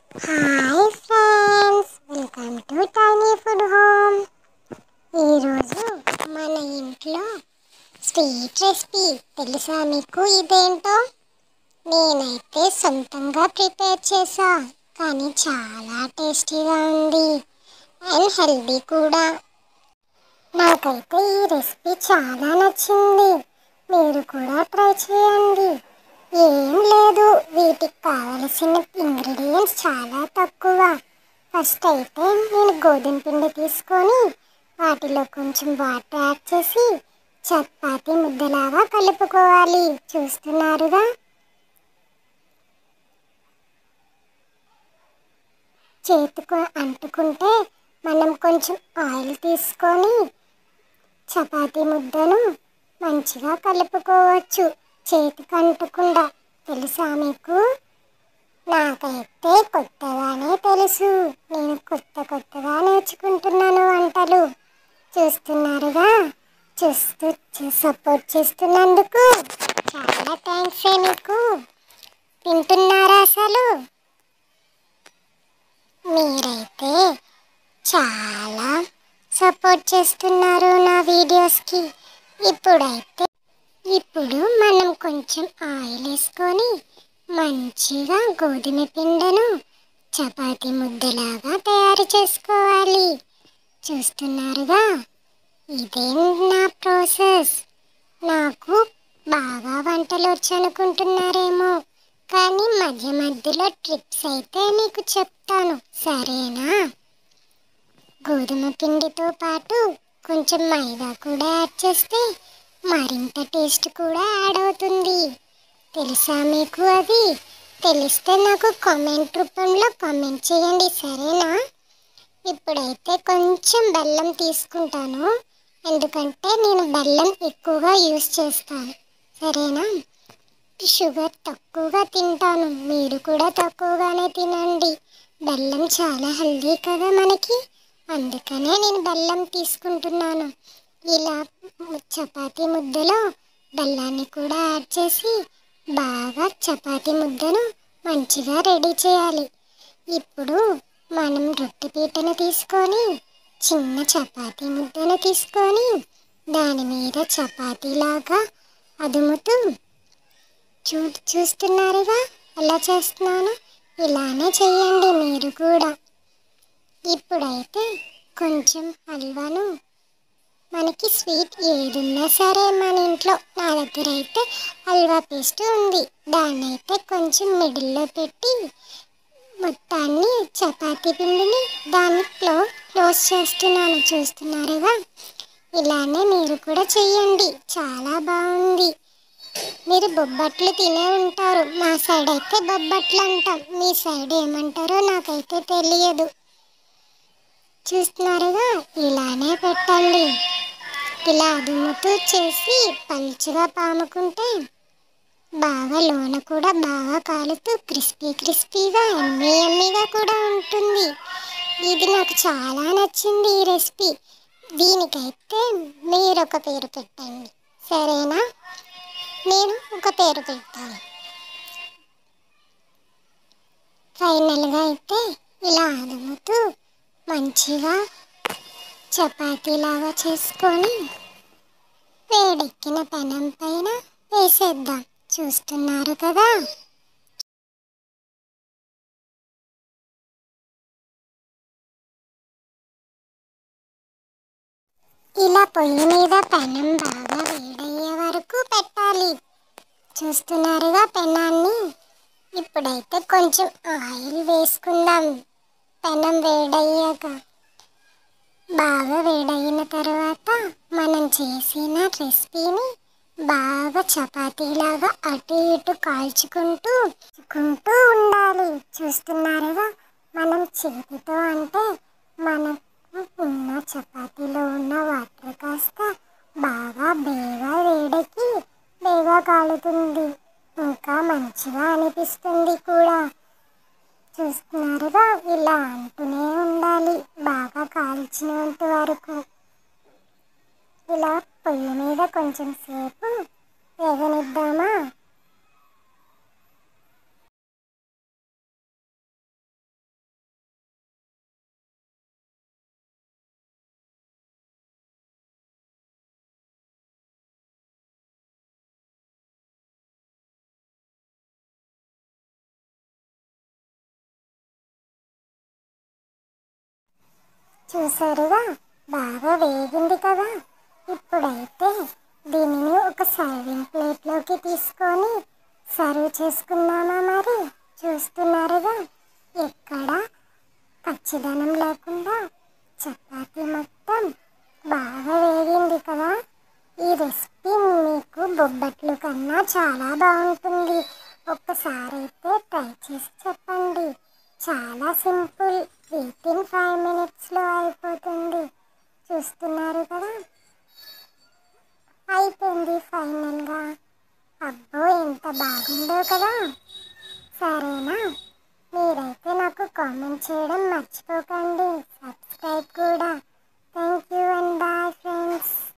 Hi friends, welcome to tiny food home. ఈరోజు మన ఇంట్లో స్వీట్ రెసిపీ తెలుసా మీకు? ఇదేంటో నేనైతే సొంతంగా ప్రిపేర్ చేశా, కానీ చాలా టేస్టీగా ఉంది అండ్ హెల్దీ కూడా. నాకైతే ఈ రెసిపీ చాలా నచ్చింది. మీరు కూడా ట్రై చేయండి. ఏం లేదు, వీటికి కావలసిన ఇంగ్రీడియంట్స్ చాలా తక్కువ. ఫస్ట్ అయితే నేను గోధుమ పిండి తీసుకొని వాటిలో కొంచెం వాటర్ యాడ్ చేసి చపాతీ ముద్దలాగా కలుపుకోవాలి. చూస్తున్నారుగా, చేతికి అంటుకుంటే మనం కొంచెం ఆయిల్ తీసుకొని చపాతీ ముద్దను మంచిగా కలుపుకోవచ్చు, చేతికి అంటకుండా. తెలుసా మీకు? నాకైతే కొత్తగానే తెలుసు. నేను కొత్తగా నేర్చుకుంటున్నాను వంటలు. చూస్తున్నారుగా, చూస్తూ సపోర్ట్ చేస్తున్నందుకు చాలా థ్యాంక్స్ మీకు. వింటున్నారా అసలు? మీరైతే చాలా సపోర్ట్ చేస్తున్నారు నా వీడియోస్కి. ఇప్పుడు మనం కొంచెం ఆయిల్ వేసుకొని మంచిగా గోధుమ పిండిను చపాతీ ముద్దలాగా తయారు చేసుకోవాలి. చూస్తున్నారుగా, ఇదే నా ప్రాసెస్. నాకు బాగా వంటలు వచ్చు అనుకుంటున్నారేమో, కానీ మధ్య మధ్యలో ట్రిప్స్ అయితే మీకు చెప్తాను, సరేనా? గోధుమ పిండితో పాటు కొంచెం మైదా కూడా యాడ్ చేస్తే మరింత టేస్ట్ కూడా యాడ్ అవుతుంది. తెలుసా మీకు? అది తెలిస్తే నాకు కామెంట్ రూపంలో కామెంట్ చేయండి, సరేనా? ఇప్పుడైతే కొంచెం బెల్లం తీసుకుంటాను, ఎందుకంటే నేను బెల్లం ఎక్కువగా యూస్ చేస్తాను, సరేనా? షుగర్ తక్కువగా తింటాను, మీరు కూడా తక్కువగానే తినండి. బెల్లం చాలా హెల్దీ కదా మనకి, అందుకనే నేను బెల్లం తీసుకుంటున్నాను. ఇలా చపాతీ ముద్దలో బెల్లాన్ని కూడా యాడ్ చేసి బాగా చపాతీ ముద్దను మంచిగా రెడీ చేయాలి. ఇప్పుడు మనం రొట్టె పీటను తీసుకొని చిన్న చపాతీ ముద్దను తీసుకొని దాని మీద చపాతీలాగా అదుముతూ చూస్తున్నారుగా ఎలా చేస్తున్నాను? ఇలానే చేయండి మీరు కూడా. ఇప్పుడైతే కొంచెం హల్వాను, మనకి స్వీట్ ఏదున్నా సరే మన ఇంట్లో, నా దగ్గర అయితే హల్వా పేస్ట్ ఉంది, దాన్ని అయితే కొంచెం మిడిల్లో పెట్టి మొత్తాన్ని చపాతీ పిండిని దాన్ని క్లోజ్ చేస్తున్నాను. చూస్తున్నారుగా, ఇలానే మీరు కూడా చెయ్యండి, చాలా బాగుంది. మీరు బొబ్బట్లు తినే ఉంటారు, మా సైడ్ అయితే బొబ్బట్లు అంటాం, మీ సైడ్ ఏమంటారో నాకైతే తెలియదు. చూస్తున్నారుగా, ఇలానే పెట్టండి. ఇలా అదుముతూ చేసి పలుచగా పాముకుంటే బాగా లోన కూడా బాగా కాలుతూ క్రిస్పీగా ఎమ్మీగా కూడా ఉంటుంది. ఇది నాకు చాలా నచ్చింది ఈ రెసిపీ. దీనికైతే మీరు ఒక పేరు పెట్టండి, సరేనా? నేను ఒక పేరు పెడతాను. ఫైనల్గా అయితే ఇలా అదుముతూ మంచిగా చపాతీలాగా చేసుకొని వేడెక్కిన పెనం పైన వేసేద్దాం. చూస్తున్నారు కదా, ఇలా పొయ్యి మీద పెనం బాగా వేడయ్యే వరకు పెట్టాలి. చూస్తున్నారుగా పెనాన్ని. ఇప్పుడైతే కొంచెం ఆయిల్ వేసుకుందాం. పెనం వేడయ్యాక, బాగా వేడయిన తర్వాత మనం చేసిన రెసిపీని బాగా చపాతీలాగా అటు ఇటు కాల్చుకుంటూ ఉండాలి. చూస్తున్నారుగా, మనం చేతితో అంటే మనకు ఉన్న చపాతీలో ఉన్న వాటర్ కాస్త బాగా వేడెక్కి బేగా కాలుతుంది, ఇంకా మంచిగా అనిపిస్తుంది కూడా. చూస్తున్నారుగా, ఇలా అంటూనే ఉండాలి బాగా కాల్చినంత వరకు. ఇలా పొయ్యి మీద కొంచెం సేపు వేగనిద్దామా. చూసారుగా, బాగా వేగింది కదా. ఇప్పుడైతే దీనిని ఒక సర్వింగ్ ప్లేట్లోకి తీసుకొని సర్వ్ చేసుకుందామా మరి. చూస్తున్నారుగా, ఎక్కడ పచ్చిదనం లేకుండా చపాతీ మొత్తం బాగా వేగింది కదా. ఈ రెసిపీ మీకు బొబ్బట్లు కన్నా చాలా బాగుంటుంది. ఒక్కసారి అయితే ట్రై చేసి చెప్పండి. చాలా సింపుల్, వితిన్ 5 minutesలో అయిపోతుంది. చూస్తున్నారు కదా, అయిపోయింది ఫైనల్గా. అబ్బో, ఎంత బాగుందో కదా. సరేనా, మీరైతే నాకు కామెంట్ చేయడం మర్చిపోకండి, సబ్స్క్రైబ్ కూడా.